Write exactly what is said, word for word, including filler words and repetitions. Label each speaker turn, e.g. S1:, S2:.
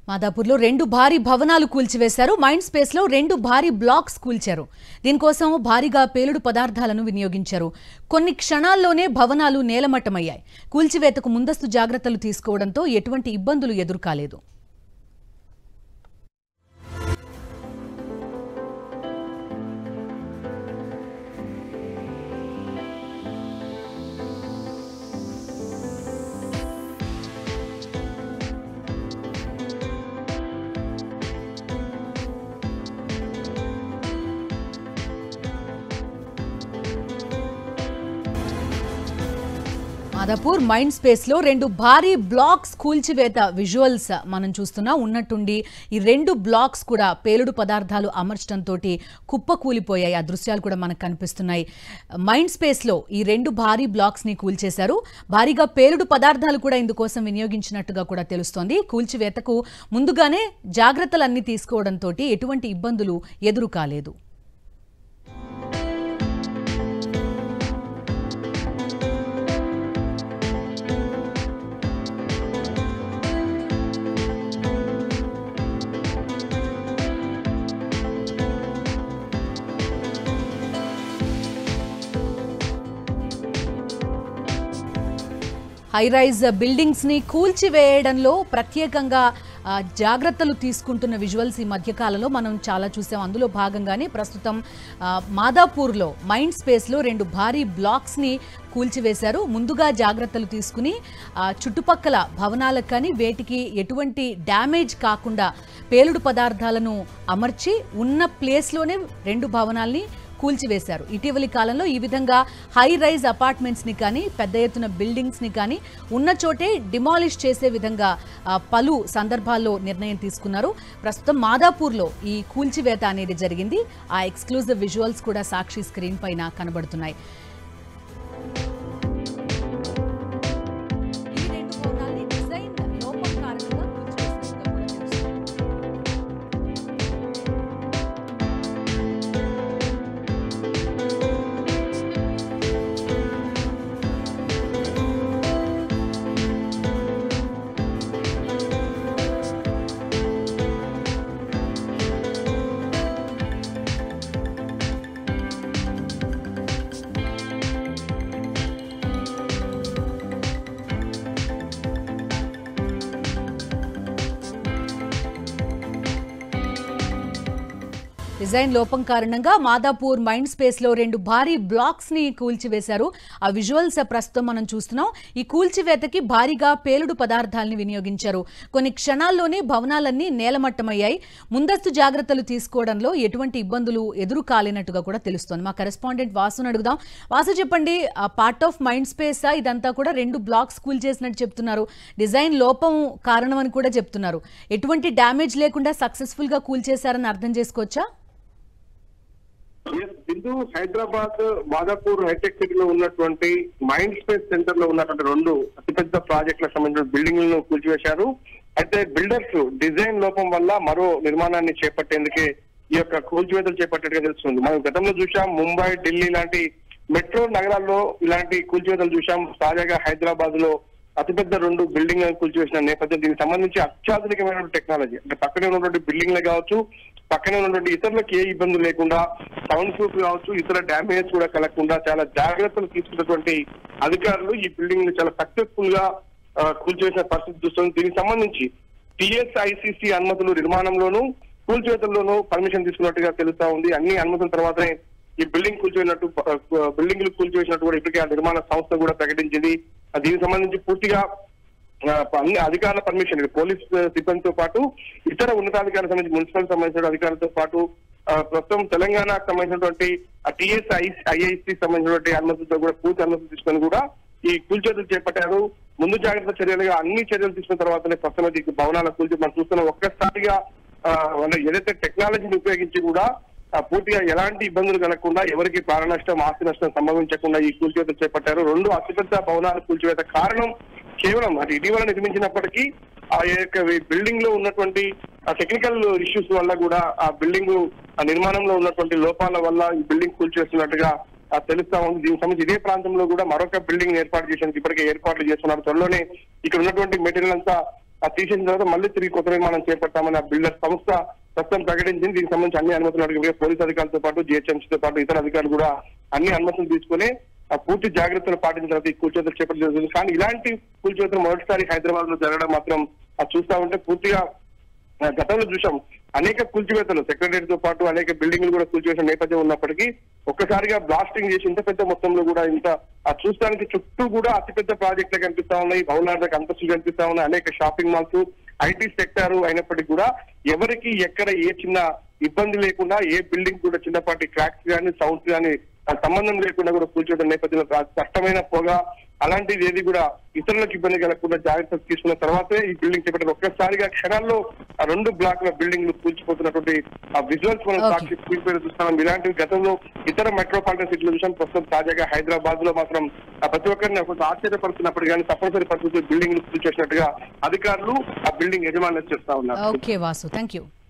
S1: మాదాపూర్లో రెండు భారీ భవనాలు కూల్చివేశారు. మైండ్ స్పేస్ లో రెండు భారీ బ్లాక్స్ కూల్చారు. దీనికోసం భారీగా పేలుడు పదార్థాలను వినియోగించారు. కొన్ని క్షణాల్లోనే భవనాలు నేలమట్టమయ్యాయి. కూల్చివేతకు ముందస్తు జాగ్రత్తలు తీసుకోవడంతో ఎటువంటి ఇబ్బందులు ఎదురుకాలేదు. మాదాపూర్ మైండ్ స్పేస్ లో రెండు భారీ బ్లాక్స్ కూల్చివేత విజువల్స్ మనం చూస్తున్నాం. ఉన్నట్టుండి ఈ రెండు బ్లాక్స్ కూడా పేలుడు పదార్థాలు అమర్చడంతో కుప్పకూలిపోయాయి. ఆ దృశ్యాలు కూడా మనకు కనిపిస్తున్నాయి. మైండ్ స్పేస్ లో ఈ రెండు భారీ బ్లాక్స్ ని కూల్చేశారు. భారీగా పేలుడు పదార్థాలు కూడా ఇందుకోసం వినియోగించినట్టుగా కూడా తెలుస్తోంది. కూల్చివేతకు ముందుగానే జాగ్రత్తలన్నీ తీసుకోవడంతో ఎటువంటి ఇబ్బందులు ఎదురు కాలేదు. హైరైజ్ బిల్డింగ్స్ ని కూల్చివేయడంలో ప్రత్యేకంగా జాగ్రత్తలు తీసుకుంటున్న విజువల్స్ ఈ మధ్యకాలంలో మనం చాలా చూసాం. అందులో భాగంగానే ప్రస్తుతం మాదాపూర్లో మైండ్ స్పేస్లో రెండు భారీ బ్లాక్స్ని కూల్చివేశారు. ముందుగా జాగ్రత్తలు తీసుకుని చుట్టుపక్కల భవనాలకు కానీ వేటికి ఎటువంటి డ్యామేజ్ కాకుండా పేలుడు పదార్థాలను అమర్చి ఉన్న ప్లేస్లోనే రెండు భవనాల్ని కూల్చివేశారు. ఇటీవలి కాలంలో ఈ విధంగా హై రైజ్ అపార్ట్మెంట్స్ ని కానీ పెద్ద ఎత్తున బిల్డింగ్స్ ని కానీ ఉన్న చోటే డిమాలిష్ చేసే విధంగా పలు సందర్భాల్లో నిర్ణయం తీసుకున్నారు. ప్రస్తుతం మాదాపూర్లో ఈ కూల్చివేత అనేది జరిగింది. ఆ ఎక్స్క్లూజివ్ విజువల్స్ కూడా సాక్షి స్క్రీన్ పైన కనబడుతున్నాయి. డిజైన్ లోపం కారణంగా మాదాపూర్ మైండ్ స్పేస్ లో రెండు భారీ బ్లాక్స్ ని కూల్చివేశారు. ఆ విజువల్స్ ప్రస్తుతం మనం చూస్తున్నాం. ఈ కూల్చివేతకి భారీగా పేలుడు పదార్థాలని వినియోగించారు. కొన్ని క్షణాల్లోనే భవనాలన్నీ నేలమట్టమయ్యాయి. ముందస్తు జాగ్రత్తలు తీసుకోవడంలో ఎటువంటి ఇబ్బందులు ఎదురు కాలేనట్టుగా కూడా తెలుస్తోంది. మా కరెస్పాండెంట్ వాసుని అడుగుదాం. వాసు, చెప్పండి, పార్ట్ ఆఫ్ మైండ్ స్పేసా ఇదంతా? కూడా రెండు బ్లాక్స్ కూల్చేసినట్టు చెప్తున్నారు. డిజైన్ లోపం కారణం అని కూడా చెప్తున్నారు. ఎటువంటి డ్యామేజ్ లేకుండా సక్సెస్ఫుల్ గా కూల్చేశారని అర్థం చేసుకోవచ్చా?
S2: బిందు, హైదరాబాద్ మాదాపూర్ హైటెక్ సిటీలో ఉన్నటువంటి మైండ్ స్పేస్ సెంటర్ లో ఉన్నటువంటి రెండు అతిపెద్ద ప్రాజెక్టులకు సంబంధించిన బిల్డింగ్లను కూల్చివేశారు. అయితే బిల్డర్స్ డిజైన్ లోపం వల్ల మరో నిర్మాణాన్ని చేపట్టేందుకే ఈ యొక్క కూల్చివేతలు చేపట్టేట్టుగా తెలుస్తుంది. మనం గతంలో చూసాం, ముంబై, ఢిల్లీ లాంటి మెట్రో నగరాల్లో ఇలాంటి కూల్చివేతలు చూసాం. తాజాగా హైదరాబాద్ లో అతిపెద్ద రెండు బిల్డింగ్ కూల్చివేసిన నేపథ్యం, దీనికి సంబంధించి అత్యాధునికమైన టెక్నాలజీ, అంటే పక్కనే ఉన్నటువంటి బిల్డింగ్లే కావచ్చు, పక్కనే ఉన్నటువంటి ఇతరులకు ఏ ఇబ్బంది లేకుండా సౌండ్ ప్రూఫ్ కావచ్చు, ఇతర డ్యామేజ్ కూడా కలగకుండా చాలా జాగ్రత్తలు తీసుకున్నటువంటి అధికారులు ఈ బిల్డింగ్ ని చాలా సక్సెస్ఫుల్ గా కూల్చివేసిన పరిస్థితి చూస్తుంది. దీనికి సంబంధించి టిఎస్ఐసిసి అనుమతులు నిర్మాణంలోనూ కూల్చివేతల్లోనూ పర్మిషన్ తీసుకున్నట్టుగా తెలుస్తా ఉంది. అన్ని అనుమతుల తర్వాతనే ఈ బిల్డింగ్ కూల్చివేసినట్టు బిల్డింగ్లు కూల్చివేసినట్టు కూడా ఇప్పటికే ఆ నిర్మాణ సంస్థ కూడా ప్రకటించింది. దీనికి సంబంధించి పూర్తిగా అన్ని అధికారుల పర్మిషన్, పోలీస్ సిబ్బందితో పాటు ఇతర ఉన్నతాధికారులకు సంబంధించి మున్సిపల్ సంబంధించిన అధికారులతో పాటు ప్రస్తుతం తెలంగాణకు సంబంధించినటువంటి టిఎస్ఐ ఐఐసి సంబంధించినటువంటి అనుమతులతో కూడా పూర్తి అనుమతులు తీసుకొని కూడా ఈ కూల్చేతులు చేపట్టారు. ముందు జాగ్రత్త చర్యలుగా అన్ని చర్యలు తీసుకున్న తర్వాతనే ప్రస్తుతం ఈ భవనాల కూల్చి మనం చూస్తున్నాం. ఒక్కసారిగా ఏదైతే టెక్నాలజీని ఉపయోగించి కూడా పూర్తిగా ఎలాంటి ఇబ్బందులు కలగకుండా, ఎవరికి ప్రాణ నష్టం, ఆస్తి నష్టం సంభవించకుండా ఈ కూల్చివేతలు చేపట్టారు. రెండు అతిపెద్ద భవనాల కూల్చివేత కారణం కేవలం అది ఇటీవల నిర్మించినప్పటికీ ఆ యొక్క బిల్డింగ్ లో ఉన్నటువంటి టెక్నికల్ ఇష్యూస్ వల్ల కూడా ఆ బిల్డింగ్ నిర్మాణంలో ఉన్నటువంటి లోపాల వల్ల ఈ బిల్డింగ్ కూల్చివేస్తున్నట్టుగా తెలుస్తా ఉంది. దీనికి సంబంధించి ఇదే ప్రాంతంలో కూడా మరొక బిల్డింగ్ ఏర్పాటు చేసేందుకు ఇప్పటికే ఏర్పాట్లు చేస్తున్నారు. త్వరలోనే ఇక్కడ ఉన్నటువంటి మెటీరియల్ అంతా తీసేసిన తర్వాత మళ్ళీ తిరిగి కొత్త నిర్మాణం చేపట్టామని ఆ బిల్డర్ సంస్థ ప్రస్తుతం ప్రకటించింది. దీనికి సంబంధించి అన్ని అనుమతులు అడిగి పోలీసు అధికారులతో పాటు జిహెచ్ఎంసీతో పాటు ఇతర అధికారులు కూడా అన్ని అనుమతులు తీసుకుని పూర్తి జాగ్రత్తలు పాటించిన తర్వాత ఈ కూల్చివేతలు చేపట్టడం జరుగుతుంది. కానీ ఇలాంటి కూల్చివేతలు మొదటిసారి హైదరాబాద్ లో జరగడం మాత్రం అది చూస్తా ఉంటే పూర్తిగా గతంలో చూసాం అనేక కూల్చివేతలు సెక్రటరీ తో పాటు అనేక బిల్డింగ్లు కూడా కూల్చివేసిన నేపథ్యం ఉన్నప్పటికీ ఒక్కసారిగా బ్లాస్టింగ్ చేసి ఇంత పెద్ద మొత్తంలో కూడా ఇంత చూస్తానికి చుట్టూ కూడా అతిపెద్ద ప్రాజెక్టులు కనిపిస్తా ఉన్నాయి, బహుళార్థక అంతస్తులు కనిపిస్తా ఉన్నాయి, అనేక షాపింగ్ మాల్స్, ఐటీ సెక్టార్ అయినప్పటికీ కూడా ఎవరికి ఎక్కడ ఏ చిన్న ఇబ్బంది లేకుండా ఏ బిల్డింగ్ కూడా చిన్నపాటి క్రాక్స్ కానీ సౌండ్స్ కానీ సంబంధం లేకుండా కూడా కూల్చోవడం నేపథ్యంలో కష్టమైన పొగ అలాంటిది ఏది కూడా ఇతరులకు ఇబ్బంది కలగకుండా జాగ్రత్తలు తీసుకున్న తర్వాతే ఈ బిల్డింగ్ చేపట్టారు. ఒక్కసారిగా క్షణాల్లో ఆ రెండు బ్లాక్ల బిల్డింగ్లు కూల్చిపోతున్నటువంటి ఆ విజువల్స్ మనం సాక్షి స్క్రీన్ చూస్తున్నాం. ఇలాంటివి గతంలో ఇతర మెట్రోపాలిటన్ సిటీలో చూసాం. ప్రస్తుతం తాజాగా హైదరాబాద్ లో మాత్రం ప్రతి ఒక్కరిని కొంత ఆశ్చర్యపడుతున్నప్పుడు కానీ తప్పనిసరి పరిస్థితుల్లో బిల్డింగ్లు కూల్చేసినట్టుగా అధికారులు ఆ బిల్డింగ్ యజమానులు చేస్తా ఉన్నారు.
S1: Okay Vasu, thank you.